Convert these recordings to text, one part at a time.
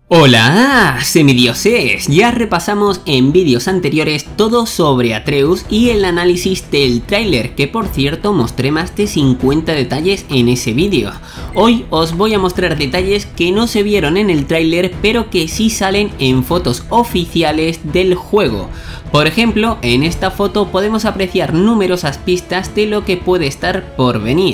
Hola, semidioses, ya repasamos en vídeos anteriores todo sobre Atreus y el análisis del tráiler, que por cierto mostré más de 50 detalles en ese vídeo. Hoy os voy a mostrar detalles que no se vieron en el tráiler pero que sí salen en fotos oficiales del juego. Por ejemplo, en esta foto podemos apreciar numerosas pistas de lo que puede estar por venir.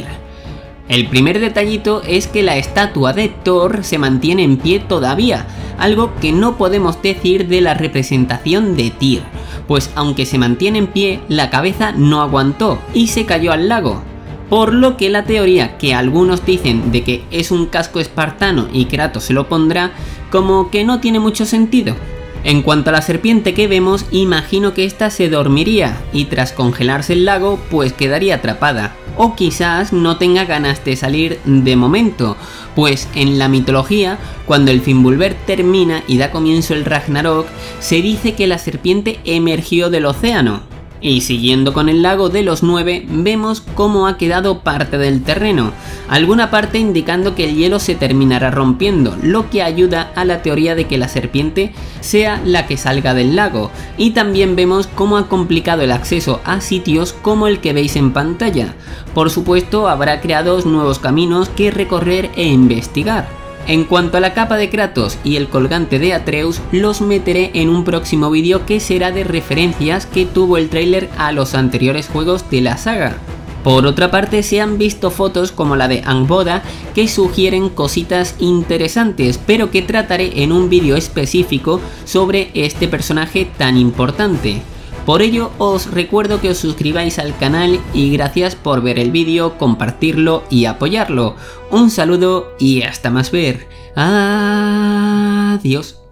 El primer detallito es que la estatua de Thor se mantiene en pie todavía, algo que no podemos decir de la representación de Tyr, pues aunque se mantiene en pie, la cabeza no aguantó y se cayó al lago. Por lo que la teoría que algunos dicen de que es un casco espartano y Kratos se lo pondrá, como que no tiene mucho sentido. En cuanto a la serpiente que vemos, imagino que esta se dormiría y tras congelarse el lago pues quedaría atrapada. O quizás no tenga ganas de salir de momento, pues en la mitología, cuando el Fimbulvert termina y da comienzo el Ragnarok, se dice que la serpiente emergió del océano. Y siguiendo con el lago de los 9, vemos cómo ha quedado parte del terreno, alguna parte indicando que el hielo se terminará rompiendo, lo que ayuda a la teoría de que la serpiente sea la que salga del lago. Y también vemos cómo ha complicado el acceso a sitios como el que veis en pantalla. Por supuesto, habrá creado nuevos caminos que recorrer e investigar. En cuanto a la capa de Kratos y el colgante de Atreus, los meteré en un próximo vídeo que será de referencias que tuvo el tráiler a los anteriores juegos de la saga. Por otra parte, se han visto fotos como la de Angbodda que sugieren cositas interesantes, pero que trataré en un vídeo específico sobre este personaje tan importante. Por ello os recuerdo que os suscribáis al canal y gracias por ver el vídeo, compartirlo y apoyarlo. Un saludo y hasta más ver. Adiós.